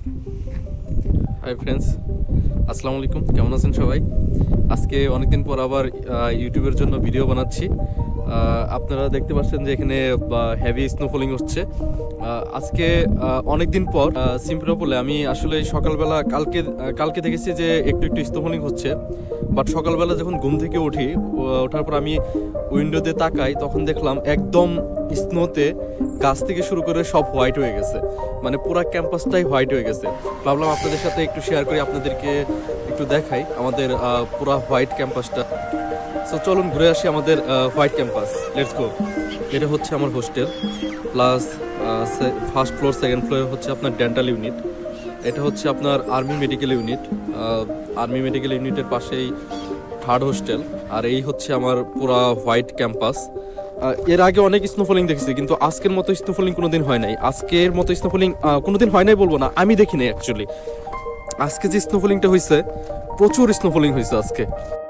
Hi friends, আসসালামু আলাইকুম। কেমন আছেন সবাই? আজকে অনেকদিন পর আবার ইউটিউবের জন্য ভিডিও বানাচ্ছি। আপনারা দেখতে পাচ্ছেন যে এখানে হেভি স্নোফলিং হচ্ছে। আজকে অনেকদিন পর সিম্ফেরোপোলে আমি আসলে সকালবেলা কালকে দেখেছি যে একটু স্নোফলিং হচ্ছে, বাট সকালবেলা যখন ঘুম থেকে ওঠার পর আমি উইন্ডোতে তাকাই, তখন দেখলাম একদম স্নোতে গাছ থেকে শুরু করে সব হোয়াইট হয়ে গেছে, মানে পুরো ক্যাম্পাসটাই হোয়াইট হয়ে গেছে। ভাবলাম আপনাদের সাথে একটু শেয়ার করি, আপনাদেরকে একটু দেখাই আমাদের পুরো হোয়াইট ক্যাম্পাসটা। সো চলুন ঘুরে আসি আমাদের হোয়াইট ক্যাম্পাস, লেটস গো। এটা হচ্ছে আমার hostel, plus first floor second ফ্লোরে হচ্ছে আপনার ডেন্টাল ইউনিট। এটা হচ্ছে আপনার army medical unit, army medical ইউনিটের পাশেই থার্ড হোস্টেল। আর এই হচ্ছে আমার পুরা হোয়াইট ক্যাম্পাস। এর আগে অনেক স্নোফলিং দেখেছি, কিন্তু আজকের মতো স্নোফলিং কোনোদিন হয় নাই। আজকের মতো স্নোফলিং কোনোদিন হয় নাই বলবো না, আমি দেখি নাই অ্যাকচুয়ালি। আজকে যে স্নোফলিংটা হয়েছে, প্রচুর স্নোফলিং হয়েছে আজকে।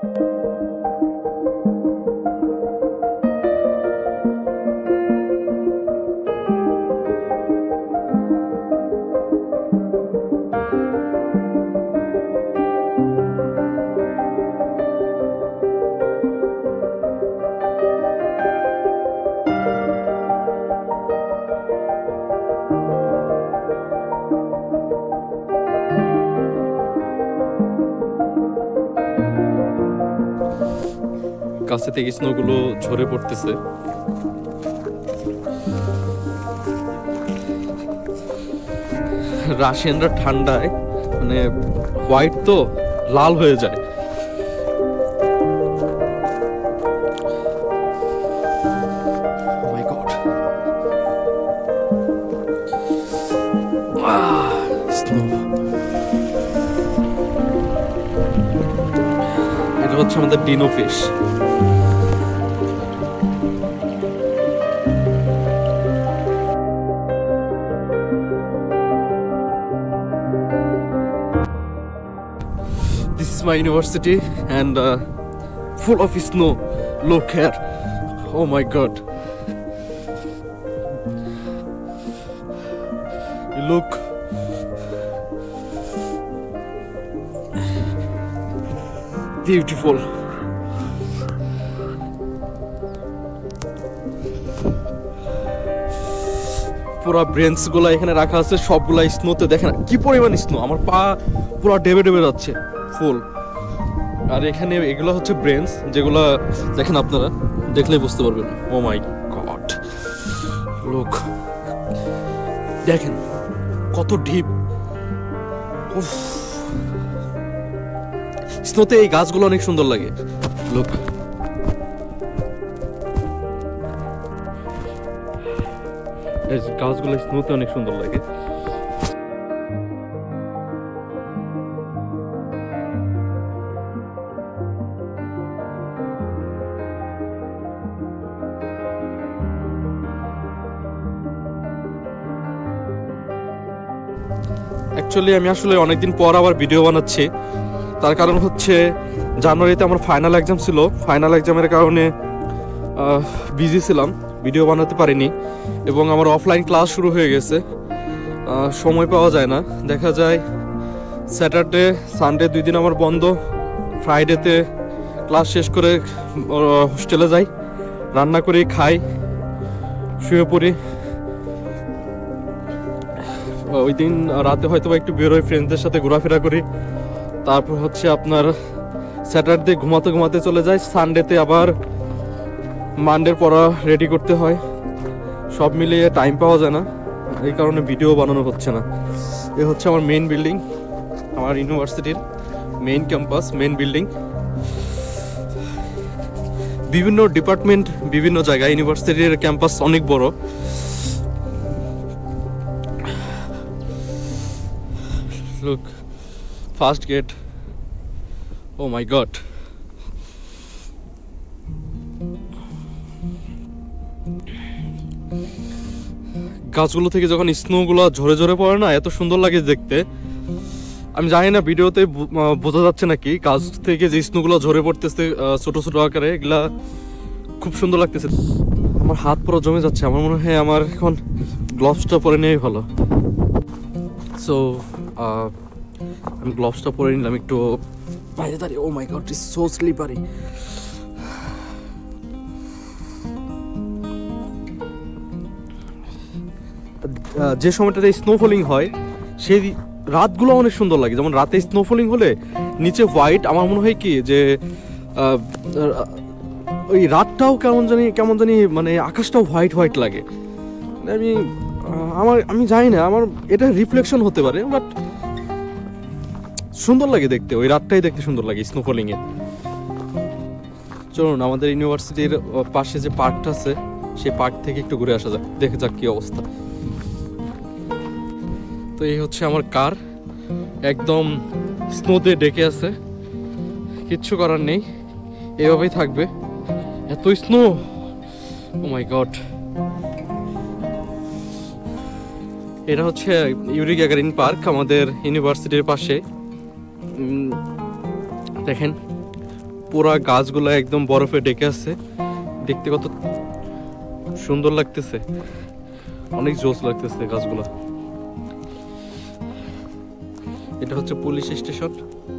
কাছে থেকে স্নোগুলো ঝরে পড়তেছে। রাশিয়ানরা ঠান্ডায় মানে হোয়াইট তো লাল হয়ে যায়। এটা হচ্ছে আমাদের dino fish. This is my university and full of snow. Look here. Oh my god. Look. Beautiful. পুরা ব্রেঞ্চ গুলা এখানে রাখা আছে, সবগুলা স্নোতে। দেখেন কি পরিমাণ স্নো, আমার পা পুরো ডেবে ডেবে যাচ্ছে ফুল। আর এখানে এগুলো হচ্ছে ব্রেঞ্চ, যেগুলো দেখেন আপনারা দেখলেই বুঝতে পারবেন। ও মাই গড, লুক, দেখেন কত ডিপ। স্নোতে এই গাছগুলো অনেক সুন্দর লাগে। লুক, এই গাছগুলো স্নোতে অনেক সুন্দর লাগে। অ্যাকচুয়ালি আমি আসলে অনেকদিন পর আবার ভিডিও বানাচ্ছি। তার কারণ হচ্ছে জানুয়ারিতে আমার ফাইনাল এক্সাম ছিল। ফাইনাল এক্সামের কারণে বিজি ছিলাম, ভিডিও বানাতে পারিনি। এবং আমার অফলাইন ক্লাস শুরু হয়ে গেছে, সময় পাওয়া যায় না। দেখা যায় স্যাটারডে সানডে 2 দিন আমার বন্ধ। ফ্রাইডেতে ক্লাস শেষ করে হোস্টেলে যাই, রান্না করি, খাই, শুয়ে পড়ি। ওই দিন রাতে হয়তো একটু বেরোই, ফ্রেন্ডসদের সাথে ঘোরাফেরা করি। তারপর হচ্ছে আপনার স্যাটারডে ঘুমাতে ঘুমাতে চলে যায়। সানডেতে আবার মানডের পড়া রেডি করতে হয়। সব মিলিয়ে টাইম পাওয়া যায় না, এই কারণে ভিডিও বানানো হচ্ছে না। এ হচ্ছে আমার মেইন বিল্ডিং, আমার ইউনিভার্সিটির মেইন ক্যাম্পাস, মেইন বিল্ডিং। বিভিন্ন ডিপার্টমেন্ট বিভিন্ন জায়গায়, ইউনিভার্সিটির ক্যাম্পাস অনেক বড়। Look, fast gate. Oh my god. গাছগুলো থেকে যখন স্নোগুলো ঝরে ঝরে পড়ে না, এত সুন্দর লাগে দেখতে। আমি জানি না ভিডিওতে বোঝা যাচ্ছে নাকি, গাছ থেকে যে স্নোগুলো ঝরে পড়তেছে ছোট ছোট আকারে, এগুলা খুব সুন্দর লাগতেছে। আমার হাত পুরো জমে যাচ্ছে, আমার মনে হয় আমার এখন গ্লাভসটা পরে নেওয়াই ভালো। সো আমি গ্লোভসটা পরে নিলাম একটু বাইরে দাঁড়িয়ে। Oh my god, it's so slippery. যে সময়টাতে স্নোফলিং হয় সেই রাতগুলো অনেক সুন্দর লাগে। যেমন রাতে স্নোফলিং হলে নিচে হোয়াইট, আমার মনে হয় কি যে ওই রাতটাও কেমন জানি মানে আকাশটাও হোয়াইট হোয়াইট লাগে। আমি জানি না, আমার এটা রিফ্লেকশন হতে পারে, বাট সুন্দর লাগে দেখতে। ওই রাতটাই দেখতে সুন্দর লাগে স্নোফলিং এ। চলুন আমাদের ইউনিভার্সিটির পাশে যে পার্কটা আছে সেই পার্ক থেকে একটু ঘুরে আসা যাক, দেখে যাক কি অবস্থা। তো এই হচ্ছে আমার কার, একদম স্নোতে ডেকে আছে, কিচ্ছু করার নেই, এভাবেই থাকবে। এত স্নো, ও মাই গড। এটা হচ্ছে ইউরি গ্যাগারিন পার্ক আমাদের ইউনিভার্সিটির পাশে। দেখেন পুরা গাছগুলো একদম বরফে ডেকে আছে, দেখতে কত সুন্দর লাগতেছে, অনেক জোস লাগতেছে গাছগুলো। এটা হচ্ছে পুলিশ স্টেশন।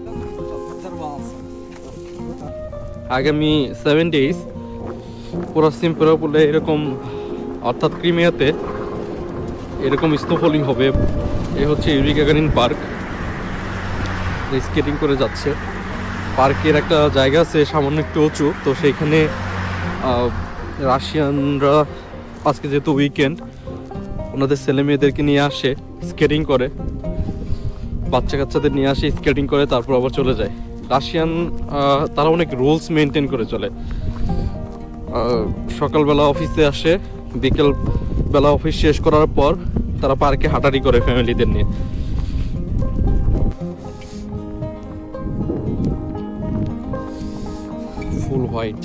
আগামী 7 days পুরো সিম্ফেরোপোলে এরকম, অর্থাৎ ক্রিমিয়াতে এরকম স্নোফলিং হবে। এই হচ্ছে ইউরি গ্যাগারিন পার্ক, স্কেটিং করে যাচ্ছে। পার্কের একটা জায়গা আছে সামান্য একটু উঁচু, তো সেইখানে রাশিয়ানরা আজকে যেহেতু উইকেন্ড, ওনাদের ছেলে মেয়েদেরকে নিয়ে আসে, স্কেটিং করে, বাচ্চা কাচ্চাদের নিয়ে আসে, স্কেটিং করে, তারপর আবার চলে যায়। রাশিয়ান তারা অনেক রুলস মেনটেন করে চলে। সকালবেলা অফিসে আসে, বিকেল বেলা অফিস শেষ করার পর তারা পার্কে হাঁটাহাঁটি করে ফ্যামিলিদের নিয়ে। Full white.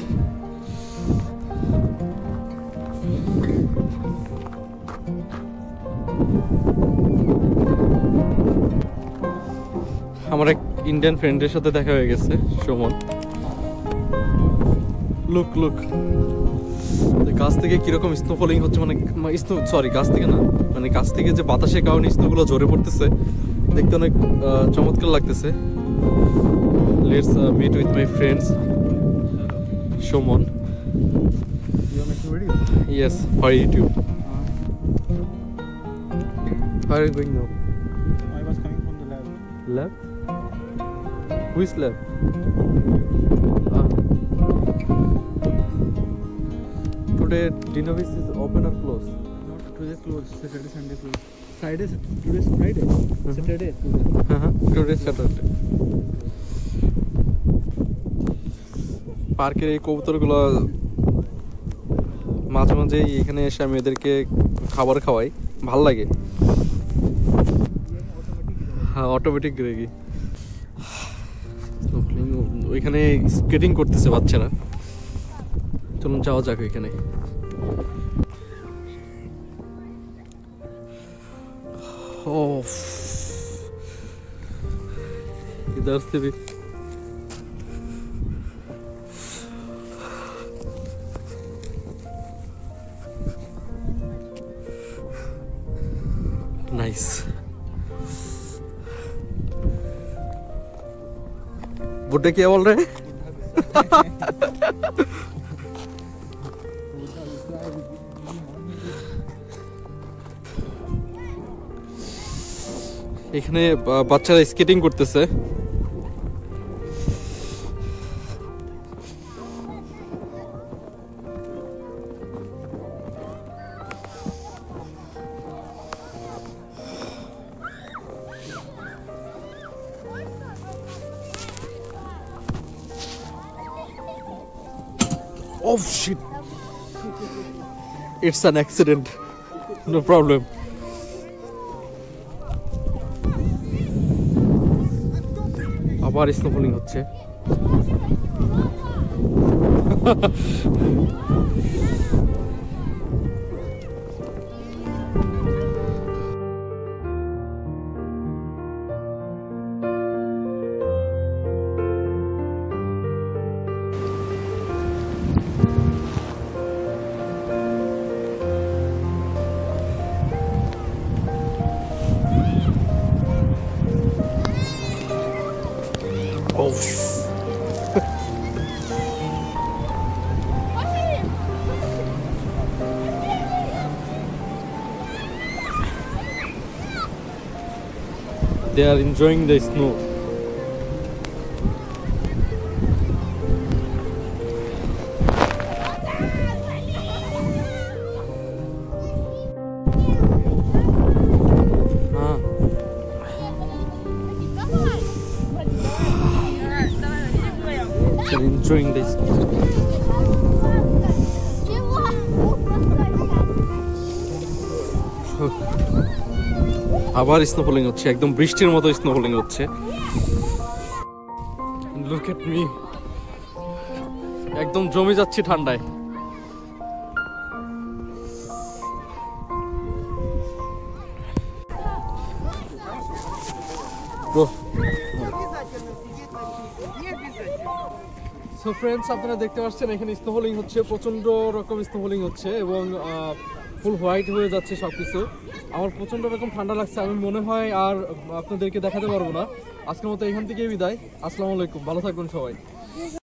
আমার এক ইন্ডিয়ান ফ্রেন্ডের সাথে দেখা হয়ে গেছে, সুমন। লুক লুক, গাছ থেকে কিরকম স্নোফলিং হচ্ছে, মানে গাছ থেকে না, মানে গাছ থেকে যে বাতাসের কারণে স্নোগুলো ঝরে পড়তেছে, দেখতে অনেক চমৎকার লাগতেছে। Let's meet with my friends Suman. Yes, for YouTube. Where are you going now? I was coming from the lab. Lab? Which lab? Today Dinovis is open or closed? Not today closed. Saturday, Sunday closed. Friday, today's Friday. Saturday. Today Saturday. পার্কের এই কবুতরগুলো মাঝে মাঝে এখানে এসে আমি এদেরকে খাবার খাওয়াই, ভাল লাগে। হ্যাঁ, অটোমেটিক গ্রেগি। ওইখানে স্কেটিং করতেছে বাচ্চারা, চলুন যাওয়া যাক ওইখানে। ও इधर से भी नाइस। बुड्ढे क्या बोल रहे हैं? এখানে বাচ্চারা স্কেটিং করতেছে। Oh shit! It's an accident. No problem. আবার স্নোফলিং হচ্ছে। They are enjoying the snow. They're enjoying this. আবার স্নোফলিং হচ্ছে, একদম বৃষ্টির মতো স্নোফলিং হচ্ছে। লুক এট মি, একদম জমে যাচ্ছে ঠান্ডায়। সো ফ্রেন্ডস, আপনারা দেখতে পাচ্ছেন এখানে স্নোফলিং হচ্ছে, প্রচন্ড রকম স্নোফলিং হচ্ছে এবং ফুল হোয়াইট হয়ে যাচ্ছে সবকিছু। আমার প্রচন্ড রকম ঠান্ডা লাগছে, আমি মনে হয় আর আপনাদেরকে দেখাতে পারবো না। আজকের মতো এখান থেকেই বিদায়। আসসালামু আলাইকুম, ভালো থাকবেন সবাই।